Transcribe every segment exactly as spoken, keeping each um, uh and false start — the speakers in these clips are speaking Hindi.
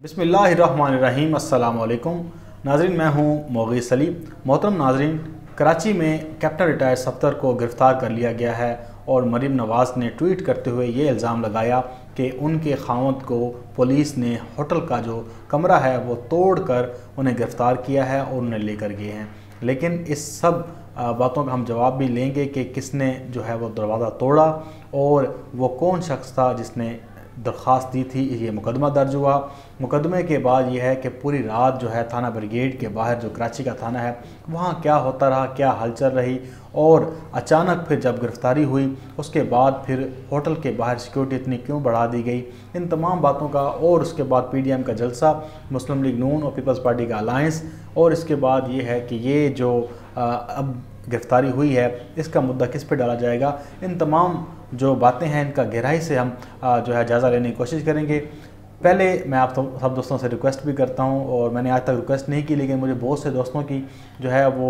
बिस्मिल्लाहिर्रहमानिर्रहीम। अस्सलाम वालेकुम नाज़रीन, मैं हूँ मुगीस अली। मोहतरम नाज़रीन, कराची में कैप्टन रिटायर्ड सफदर को गिरफ़्तार कर लिया गया है और मरीम नवाज़ ने ट्वीट करते हुए ये इल्ज़ाम लगाया कि उनके खावंद को पुलिस ने होटल का जो कमरा है वो तोड़ कर उन्हें गिरफ़्तार किया है और उन्हें लेकर गए हैं। लेकिन इस सब बातों का हम जवाब भी लेंगे कि किसने जो है वो दरवाज़ा तोड़ा और वो कौन शख्स था जिसने दरख्वास्त दी थी। ये मुकदमा दर्ज हुआ। मुकदमे के बाद ये है कि पूरी रात जो है थाना ब्रिगेड के बाहर जो कराची का थाना है वहाँ क्या होता रहा, क्या हलचल रही और अचानक फिर जब गिरफ़्तारी हुई उसके बाद फिर होटल के बाहर सिक्योरिटी इतनी क्यों बढ़ा दी गई, इन तमाम बातों का। और उसके बाद पी डी एम का जलसा, मुस्लिम लीग नून और पीपल्स पार्टी का अलायंस, और इसके बाद ये है कि ये जो आ, अब गिरफ़्तारी हुई है इसका मुद्दा किस पे डाला जाएगा, इन तमाम जो बातें हैं इनका गहराई से हम जो है जायज़ा लेने की कोशिश करेंगे। पहले मैं आप सब सब दोस्तों से रिक्वेस्ट भी करता हूं, और मैंने आज तक रिक्वेस्ट नहीं की, लेकिन मुझे बहुत से दोस्तों की जो है वो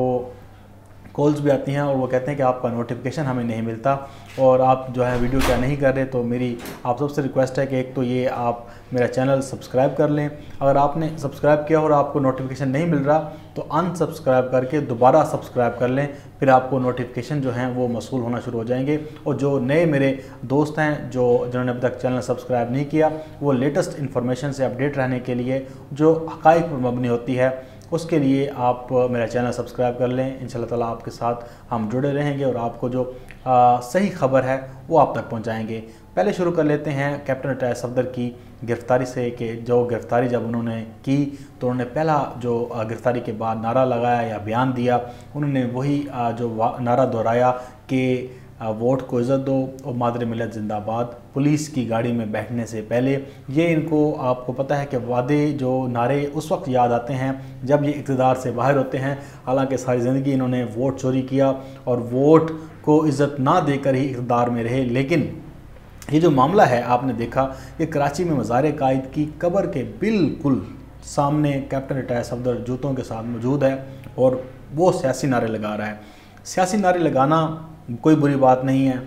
कॉल्स भी आती हैं और वो कहते हैं कि आपका नोटिफिकेशन हमें नहीं मिलता और आप जो है वीडियो क्या नहीं कर रहे। तो मेरी आप सबसे रिक्वेस्ट है कि एक तो ये आप मेरा चैनल सब्सक्राइब कर लें। अगर आपने सब्सक्राइब किया और आपको नोटिफिकेशन नहीं मिल रहा तो अनसब्सक्राइब करके दोबारा सब्सक्राइब कर लें, फिर आपको नोटिफिकेशन जो हैं वो मौसूल होना शुरू हो जाएंगे। और जो नए मेरे दोस्त हैं जो जिन्होंने अभी तक चैनल सब्सक्राइब नहीं किया, वो लेटेस्ट इन्फॉर्मेशन से अपडेट रहने के लिए जो हक़ाइक़ पर मबनी होती है उसके लिए आप मेरा चैनल सब्सक्राइब कर लें। इंशाल्लाह ताला आपके साथ हम जुड़े रहेंगे और आपको जो आ, सही खबर है वो आप तक पहुंचाएंगे। पहले शुरू कर लेते हैं कैप्टन रिटायर्ड सफदर की गिरफ़्तारी से कि जो गिरफ़्तारी जब उन्होंने की तो उन्होंने पहला जो गिरफ़्तारी के बाद नारा लगाया या बयान दिया, उन्होंने वही जो नारा दोहराया कि वोट को इज़्ज़त दो और मादर मिलत जिंदाबाद। पुलिस की गाड़ी में बैठने से पहले ये इनको आपको पता है कि वादे जो नारे उस वक्त याद आते हैं जब ये इक़्तिदार से बाहर होते हैं। हालांकि सारी ज़िंदगी इन्होंने वोट चोरी किया और वोट को इज़्ज़त ना देकर ही इक़्तिदार में रहे। लेकिन ये जो मामला है आपने देखा कि कराची में मज़ार कायद की कब्र के बिल्कुल सामने कैप्टन रिटायर्ड सफदर जूतों के साथ मौजूद है और वो सियासी नारे लगा रहा है। सियासी नारे लगाना कोई बुरी बात नहीं है,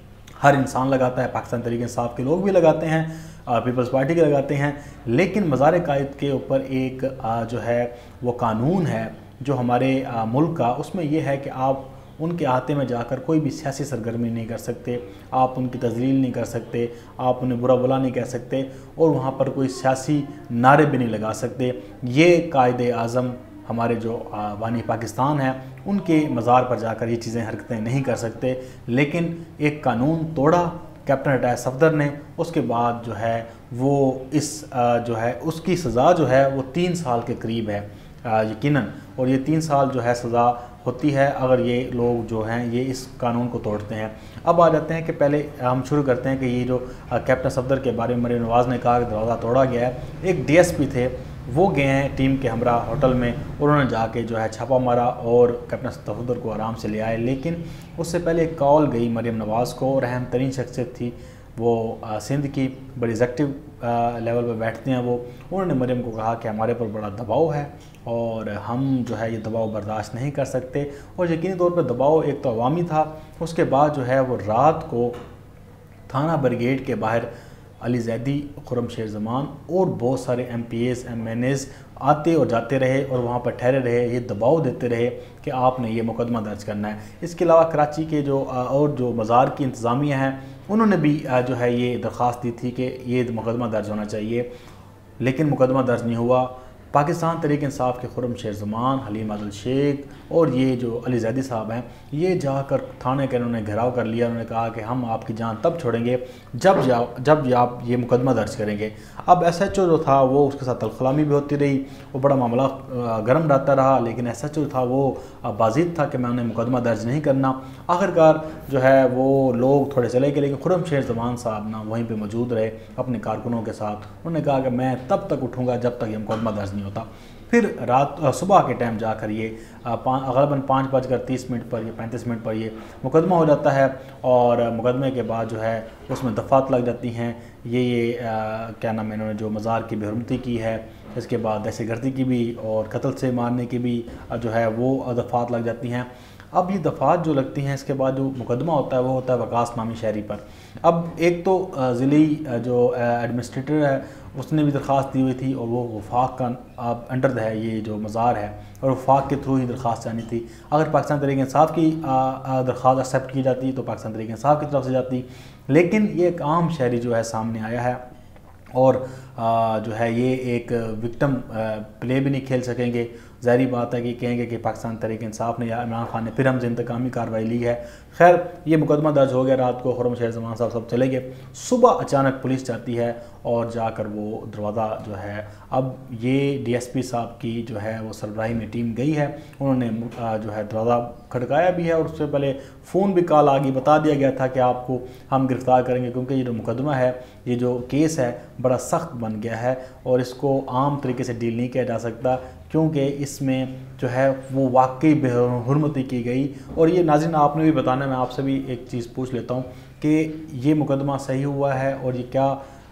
हर इंसान लगाता है, पाकिस्तान तहरीक इंसाफ के लोग भी लगाते हैं, पीपल्स पार्टी के लगाते हैं। लेकिन मज़ार कायद के ऊपर एक आ, जो है वो कानून है जो हमारे आ, मुल्क का, उसमें यह है कि आप उनके अहाते में जाकर कोई भी सियासी सरगर्मी नहीं कर सकते, आप उनकी तज़लील नहीं कर सकते, आप उन्हें बुरा भला नहीं कह सकते और वहाँ पर कोई सियासी नारे भी नहीं लगा सकते। ये कायदे आज़म हमारे जो बानी पाकिस्तान है उनके मज़ार पर जाकर ये चीज़ें हरकतें नहीं कर सकते। लेकिन एक कानून तोड़ा कैप्टन रिटायर्ड सफदर ने, उसके बाद जो है वो इस जो है उसकी सज़ा जो है वो तीन साल के करीब है यकीनन, और ये तीन साल जो है सज़ा होती है अगर ये लोग जो हैं ये इस कानून को तोड़ते हैं। अब आ जाते हैं कि पहले हम शुरू करते हैं कि ये जो कैप्टन सफदर के बारे में मरीम नवाज़ ने कहा कि दरवाज़ा तोड़ा गया है। एक डी एस पी थे, वो गए हैं टीम के हमरा होटल में, उन्होंने जाके जो है छापा मारा और कैप्टन सफदर को आराम से ले आए। लेकिन उससे पहले एक कॉल गई मरीम नवाज़ को, और अहम तरीन शख्सियत थी वो आ, सिंध की, बड़ी एग्जेक्टिव लेवल पर बैठते हैं वो। उन्होंने मरीम को कहा कि हमारे पर बड़ा दबाव है और हम जो है ये दबाव बर्दाश्त नहीं कर सकते। और यकीनी तौर पर दबाव एक तो अवामी था, उसके बाद जो है वो रात को थाना ब्रिगेड के बाहर अली जैदी, खुरम शेर जमान और बहुत सारे M P S M N S आते और जाते रहे और वहाँ पर ठहरे रहे, ये दबाव देते रहे कि आपने ये मुकदमा दर्ज करना है। इसके अलावा कराची के जो और जो मज़ार की इंतज़ामिया हैं उन्होंने भी जो है ये दरख्वास्त दी थी कि ये मुकदमा दर्ज होना चाहिए, लेकिन मुकदमा दर्ज नहीं हुआ। पाकिस्तान तहरीक इंसाफ के खुरम शेर जमान, हलीम आदिल शेख और ये जो अली जैदी साहब हैं, ये जाकर थाने के उन्होंने घेराव कर लिया। उन्होंने कहा कि हम आपकी जान तब छोड़ेंगे जब जा जब आप ये मुकदमा दर्ज करेंगे। अब एस एच ओ जो था वो उसके साथ तलखलामी भी होती रही, वो बड़ा मामला गर्म रहता रहा, लेकिन एस एच ओ था वो बाजिद था कि मैं उन्हें मुकदमा दर्ज नहीं करना। आखिरकार जो है वो लोग थोड़े चले गए, लेकिन खुरम शेर जमान साहब ना वहीं पर मौजूद रहे अपने कारकुनों के साथ। उन्होंने कहा कि मैं तब तक उठूँगा जब तक ये मुकदमा दर्ज नहीं होता। फिर रात सुबह के टाइम जाकर ये गलबन पाँच बजकर तीस मिनट पर, ये पैंतीस मिनट पर ये मुकदमा हो जाता है और मुकदमे के बाद जो है उसमें दफ़ात लग जाती हैं। ये ये आ, क्या नाम है, इन्होंने जो मज़ार की बेहरमती की है, इसके बाद दहशत गर्दी की भी और कत्ल से मारने की भी जो है वो दफ़ात लग जाती हैं। अब ये दफ़ात जो लगती हैं, इसके बाद जो मुकदमा होता है वो होता है वकास नामी शहरी पर। अब एक तो ज़िली जो एडमिनिस्ट्रेटर है उसने भी दरख्वास्त दी हुई थी और वो वफाक का अब अंडर है ये जो मज़ार है, और वफाक के थ्रू ही दरख्वास्त जानी थी। अगर पाकिस्तान तहरीक इंसाफ की दरख्वास्त एक्सेप्ट की जाती तो पाकिस्तान तहरीक इंसाफ की तरफ से जाती, लेकिन ये एक आम शहरी जो है सामने आया है और आ, जो है ये एक विक्टिम प्ले भी नहीं खेल सकेंगे। ज़ाहिरी बात है कि कहेंगे कि पाकिस्तान तहरीक इंसाफ ने या इमरान खान ने फिर हमसे इंतकामी कार्रवाई ली है। खैर ये मुकदमा दर्ज हो गया, रात को खुर्रम शेर जमान साहब सब चले गए। सुबह अचानक पुलिस जाती है और जाकर वो दरवाज़ा जो है, अब ये डीएसपी साहब की जो है वो सरबराही में टीम गई है, उन्होंने जो है दरवाज़ा खड़काया भी है और उससे पहले फ़ोन भी कॉल आ गई, बता दिया गया था कि आपको हम गिरफ़्तार करेंगे, क्योंकि ये जो मुकदमा है, ये जो केस है बड़ा सख्त बन गया है और इसको आम तरीके से डील नहीं किया जा सकता, क्योंकि इसमें जो है वो वाकई बेहुरमती की गई। और ये नाज़रीन आपने भी बताना, मैं आपसे भी एक चीज़ पूछ लेता हूँ कि ये मुकदमा सही हुआ है और ये क्या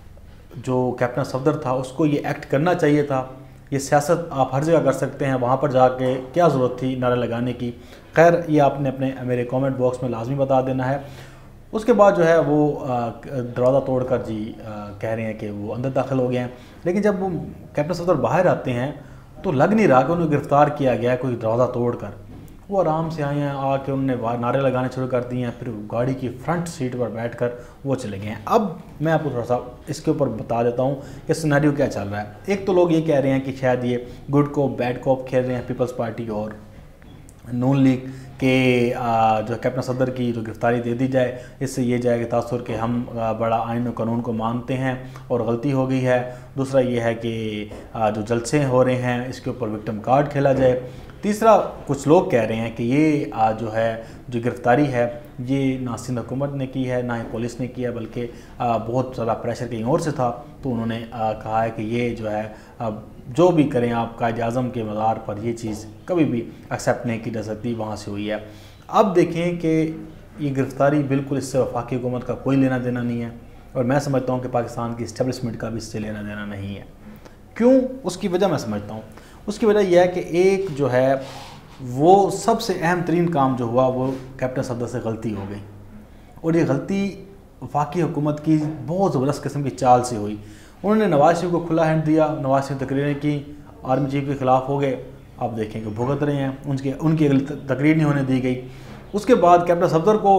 जो कैप्टन सफदर था उसको ये एक्ट करना चाहिए था? ये सियासत आप हर जगह कर सकते हैं, वहाँ पर जाके क्या ज़रूरत थी नारा लगाने की? खैर ये आपने अपने मेरे कमेंट बॉक्स में लाजमी बता देना है। उसके बाद जो है वो दरवाज़ा तोड़कर जी आ, कह रहे हैं कि वो अंदर दाखिल हो गए हैं, लेकिन जब वो कैप्टन सफदर बाहर आते हैं तो लग नहीं रहा कि उन्हें गिरफ़्तार किया गया कोई दरवाज़ा तोड़कर। वो आराम से आए हैं, आके उन्होंने नारे लगाने शुरू कर दिए हैं, फिर गाड़ी की फ्रंट सीट पर बैठकर वो चले गए हैं। अब मैं आपको थोड़ा सा इसके ऊपर बता देता हूँ कि सिनेरियो क्या चल रहा है। एक तो लोग ये कह रहे हैं कि शायद ये गुड कॉप बैड कॉप खेल रहे हैं पीपल्स पार्टी और नून लीग के जो कैप्टन सफदर की जो गिरफ्तारी दे दी जाए, इससे ये जाएगा तासुर कि हम बड़ा आइन और कानून को मानते हैं और गलती हो गई है। दूसरा ये है कि जो जलसे हो रहे हैं इसके ऊपर विक्टिम कार्ड खेला जाए। तीसरा कुछ लोग कह रहे हैं कि ये जो है जो गिरफ्तारी है ये ना सिंध हुकूमत ने की है ना ही पुलिस ने किया, बल्कि बहुत ज़्यादा प्रेशर कहीं और से था, तो उन्होंने कहा है कि ये जो है अब जो भी करें आप कायद आज़म के मज़ार पर ये चीज़ कभी भी एक्सेप्ट नहीं की जा सकती, वहाँ से हुई है। अब देखें कि ये गिरफ्तारी बिल्कुल इससे वफाकी हुकूमत का कोई लेना देना नहीं है और मैं समझता हूँ कि पाकिस्तान की इस्टेब्लिशमेंट का भी इससे लेना देना नहीं है। क्यों? उसकी वजह मैं समझता हूँ। उसकी वजह यह है कि एक जो है वो सबसे अहम तरीन काम जो हुआ वो कैप्टन सफदर से गलती हो गई, और ये गलती वफाकी हुकूमत की बहुत ज़बरदस्त किस्म की चाल से हुई। उन्होंने नवाज शरीफ को खुला हैंड दिया, नवाज शरीफ तकरीरें की, आर्मी चीफ के ख़िलाफ़ हो गए, आप देखें कि भुगत रहे हैं, उनके उनकी अगली तकरीर नहीं होने दी गई। उसके बाद कैप्टन सफदर को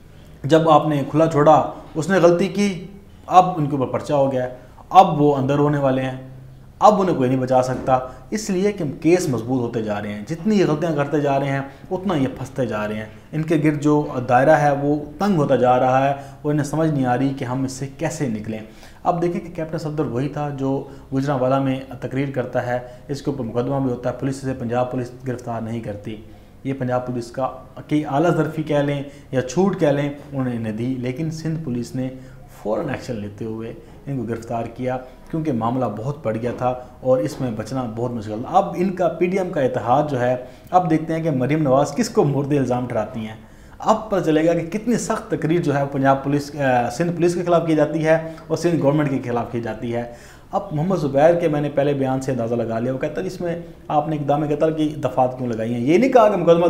जब आपने खुला छोड़ा, उसने गलती की, अब उनके ऊपर पर्चा हो गया, अब वो अंदर होने वाले हैं, अब उन्हें कोई नहीं बचा सकता, इसलिए कि केस मजबूत होते जा रहे हैं। जितनी ये गलतियाँ करते जा रहे हैं उतना ये फंसते जा रहे हैं, इनके गिर्द जो दायरा है वो तंग होता जा रहा है और इन्हें समझ नहीं आ रही कि हम इससे कैसे निकलें। अब देखें कि कैप्टन सफदर वही था जो गुजरांवाला में तकरीर करता है, इसके ऊपर मुकदमा भी होता है, पुलिस से पंजाब पुलिस गिरफ्तार नहीं करती। ये पंजाब पुलिस का कि आला ज़रफ़ी कह लें या छूट कह लें उन्होंने इन्हें दी, लेकिन सिंध पुलिस ने फ़ौरन एक्शन लेते हुए इनको गिरफ़्तार किया, क्योंकि मामला बहुत बढ़ गया था और इसमें बचना बहुत मुश्किल था। अब इनका पीडीएम का इत्तेहाद जो है, अब देखते हैं कि मरीम नवाज़ किसको मुर्दे इल्ज़ाम ठहराती हैं। अब पता चलेगा कि कितनी सख्त तकरीर जो है पंजाब पुलिस सिंध पुलिस के ख़िलाफ़ की जाती है और सिंध गवर्नमेंट के ख़िलाफ़ की जाती है। अब मोहम्मद ज़ुबैर के मैंने पहले बयान से अंदाज़ा लगा लिया, वो कहता है इसमें आपने इक़दाम कत्ल की दफ़ात क्यों लगाई हैं, ये नहीं कहा कि मुकदमा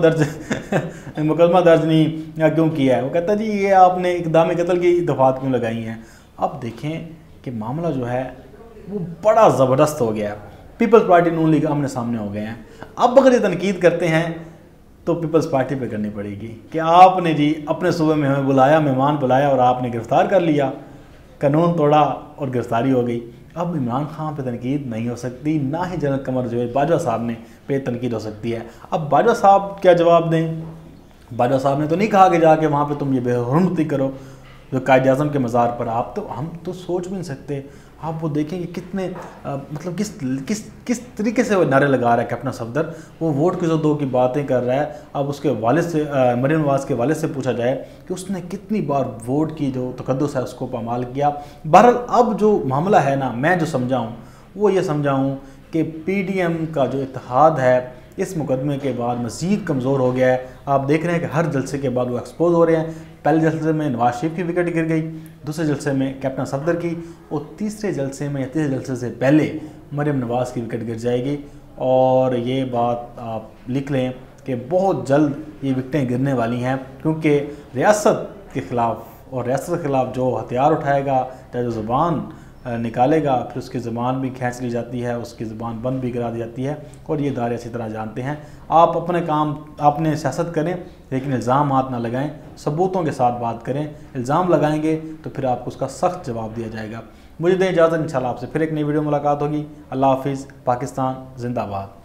दर्ज मुकदमा दर्ज नहीं क्यों किया है, वो कहता जी ये आपने इक़दाम कत्ल की दफ़ात क्यों लगाई हैं। अब देखें कि मामला जो है वो बड़ा ज़बरदस्त हो गया, पीपल्स पार्टी नून लीग आमने सामने हो गए हैं। अब अगर ये तनकीद करते हैं तो पीपल्स पार्टी पे करनी पड़ेगी कि आपने जी अपने सूबे में हमें बुलाया, मेहमान बुलाया और आपने गिरफ़्तार कर लिया, कानून तोड़ा और गिरफ्तारी हो गई। अब इमरान खान पे तनकीद नहीं हो सकती, ना ही जनरल कमर जो है बाजवा साहब ने पे तनकीद हो सकती है। अब बाजवा साहब क्या जवाब दें? बाजवा साहब ने तो नहीं कहा कि जाके वहाँ पे तुम ये बेहुरमती करो जो कायद आज़म के मज़ार पर, आप तो हम तो सोच भी नहीं सकते। आप वो देखेंगे कितने आ, मतलब किस किस किस तरीके से वो नारे लगा रहा है कैप्टन सफदर, वो वोट की जो दो की बातें कर रहा है। अब उसके वालिद से मरीम नवाज़ के वालिद से पूछा जाए कि उसने कितनी बार वोट की जो तकद्दुस है उसको पामाल किया। बहरहाल अब जो मामला है ना, मैं जो समझा हूँ वो ये समझा हूँ कि पी डी एम का जो इत्तेहाद है इस मुकदमे के बाद मज़ीद कमज़ोर हो गया है। आप देख रहे हैं कि हर जलसे के बाद वो एक्सपोज हो रहे हैं। पहले जलसे में नवाज शरीफ की विकेट गिर गई, दूसरे जलसे में कैप्टन सफदर की, और तीसरे जलसे में या तीसरे जलसे से पहले मरीम नवाज़ की विकेट गिर जाएगी। और ये बात आप लिख लें कि बहुत जल्द ये विकटें गिरने वाली हैं, क्योंकि रियासत के ख़िलाफ़ और रियासत के ख़िलाफ़ जो हथियार उठाएगा, चाहे जो ज़ुबान निकालेगा, फिर उसकी ज़ुबान भी खींच ली जाती है, उसकी ज़ुबान बंद भी करा दी जाती है। और ये इदारे अच्छी तरह जानते हैं। आप अपने काम आपने सियासत करें, लेकिन इल्ज़ाम हाथ ना लगाएं, सबूतों के साथ बात करें। इल्ज़ाम लगाएंगे तो फिर आपको उसका सख्त जवाब दिया जाएगा। मुझे दें इजाज़त, इंशाल्लाह आपसे फिर एक नई वीडियो मुलाकात होगी। अल्लाह हाफिज़। पाकिस्तान जिंदाबाद।